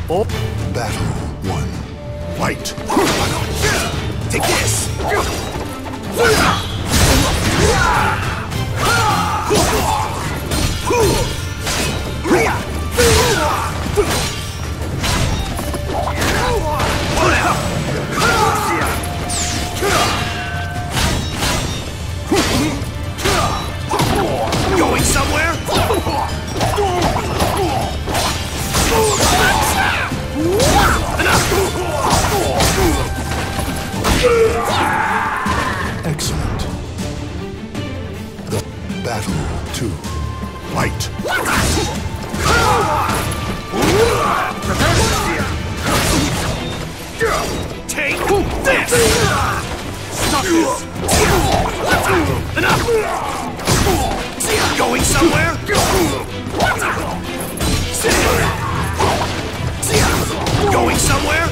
Battle 1. Fight! Take this! Going somewhere? Excellent. The Battle 2. Fight! Take this! Stop this! Enough! Going somewhere? Going somewhere?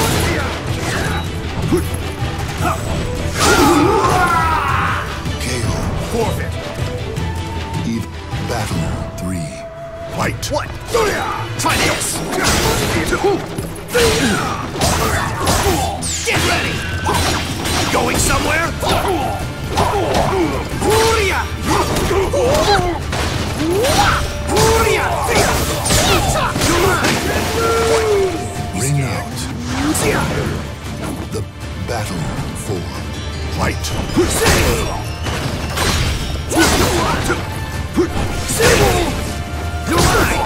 KO. Forfeit. Eve. Battle 3. Fight! What? Try this! Get ready! Going somewhere? Ring out. The Battle 4. Fight! You're mine!